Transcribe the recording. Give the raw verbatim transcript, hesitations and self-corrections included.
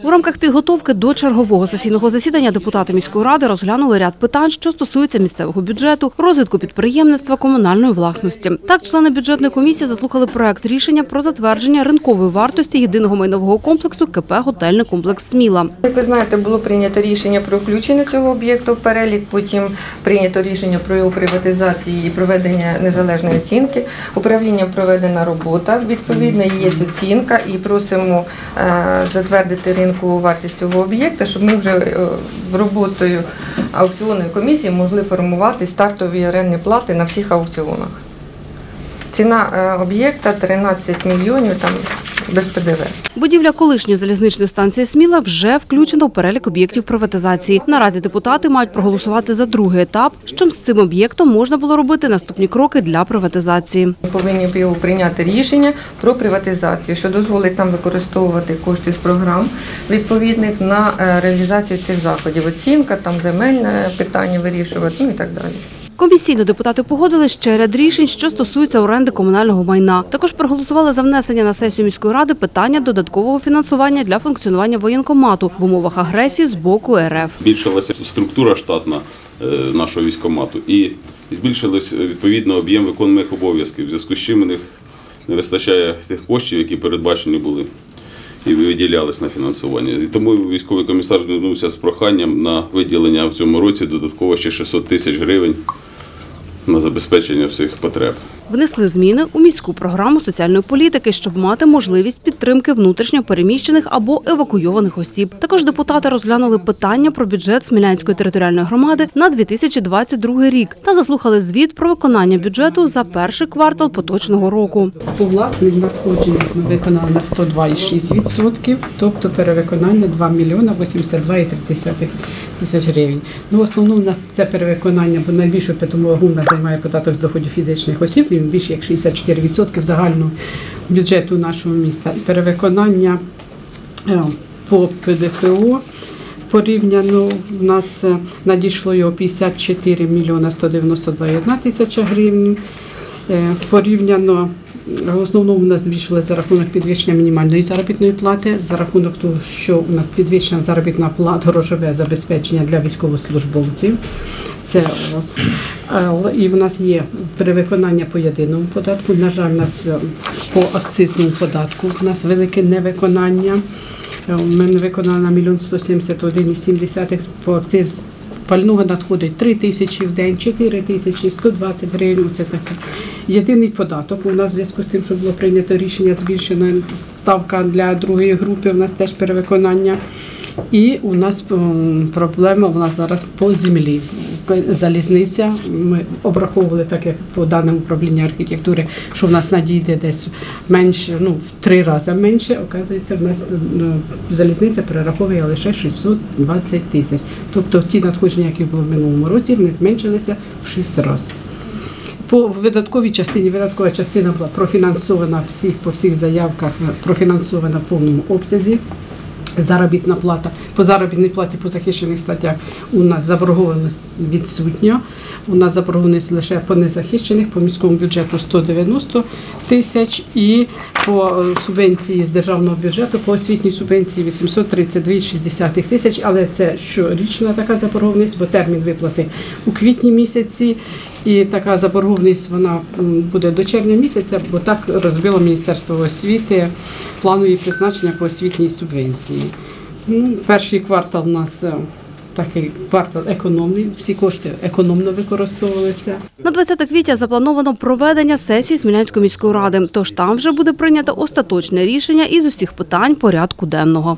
У рамках підготовки до чергового сесійного засідання депутати міської ради розглянули ряд питань, що стосуються місцевого бюджету, розвитку підприємництва, комунальної власності. Так, члени бюджетної комісії заслухали проект рішення про затвердження ринкової вартості єдиного майнового комплексу КП «Готельний комплекс Сміла». Як ви знаєте, було прийнято рішення про включення цього об'єкту в перелік, потім прийнято рішення про його приватизацію і проведення незалежної оцінки. Управлінням проведена робота, відповідно, є оцінка і просимо затвердити ринкову вартість цього об'єкта, щоб ми вже роботою аукціонної комісії могли формувати стартові орендні плати на всіх аукціонах. Ціна об'єкта тринадцять мільйонів, там без П Д В. Будівля колишньої залізничної станції Сміла вже включена в перелік об'єктів приватизації. Наразі депутати мають проголосувати за другий етап, щоб з цим об'єктом можна було робити наступні кроки для приватизації. Ми повинні прийняти рішення про приватизацію, що дозволить нам використовувати кошти з програм відповідних на реалізацію цих заходів. Оцінка, там земельне питання вирішувати, ну і так далі. Комісійно депутати погодили ще ряд рішень, що стосуються оренди комунального майна. Також проголосували за внесення на сесію міської ради питання додаткового фінансування для функціонування воєнкомату в умовах агресії з боку Ер Еф. Збільшилася структура штатна нашого військкомату і збільшився відповідно об'єм виконуваних обов'язків, в зв'язку з чим у них не вистачає тих коштів, які передбачені були і виділялись на фінансування. І тому військовий комісар звернувся з проханням на виділення в цьому році додатково ще шістсот тисяч гривень на забезпечення всіх потреб. Внесли зміни у міську програму соціальної політики, щоб мати можливість підтримки внутрішньо переміщених або евакуйованих осіб. Також депутати розглянули питання про бюджет Смілянської територіальної громади на дві тисячі двадцять другий рік та заслухали звіт про виконання бюджету за перший квартал поточного року. По власних надходженнях ми виконали на сто два цілих шість відсотків, тобто перевиконання два мільйони вісімдесят два цілих три десятих тисяч гривень. Ну, в основному у нас це перевиконання, бо найбільшу питому вагу в нас займає податок з доходів фізичних осіб, він більше як шістдесят чотири відсотки загального бюджету нашого міста. І перевиконання по Пе Де Фе О порівняно в нас надійшло його п'ятдесят чотири мільйони сто дев'яносто два цілих одна тисяча гривень. Порівняно в основному у нас збільшилося за рахунок підвищення мінімальної заробітної плати, за рахунок того, що у нас підвищена заробітна плата, грошове забезпечення для військовослужбовців. Це і в нас є перевиконання по єдиному податку. На жаль, у нас по акцизному податку в нас велике невиконання. Ми не виконали на мільйон сто сімдесят один цілих сім десятих, по акциз пального надходить три тисячі в день, чотири тисячі сто двадцять гривень. Це таке. Єдиний податок. У нас в зв'язку з тим, що було прийнято рішення, збільшена ставка для другої групи, у нас теж перевиконання. І у нас проблема у нас зараз по землі. Залізниця, ми обраховували, так як по даним управління архітектури, що в нас надійде десь менше, ну, в три рази менше, оказується, в нас залізниця перераховує лише шістсот двадцять тисяч. Тобто ті надходження, які були в минулому році, вони зменшилися в шість разів. По видатковій частині, видаткова частина була профінансована всіх, по всіх заявках, профінансована в повному обсязі. Заробітна плата. По заробітній платі по захищених статтях у нас заборгованість відсутня. У нас заборгованість лише по незахищених, по міському бюджету сто дев'яносто тисяч і по субвенції з державного бюджету, по освітній субвенції вісімсот тридцять два цілих шість десятих тисяч, але це щорічна така заборгованість, бо термін виплати у квітні місяці. І така заборгованість вона буде до червня місяця, бо так розбило Міністерство освіти планові призначення по освітній субвенції. Ну, перший квартал у нас такий квартал економний, всі кошти економно використовувалися. На двадцяте квітня заплановано проведення сесії Смілянської міської ради, тож там вже буде прийнято остаточне рішення із усіх питань порядку денного.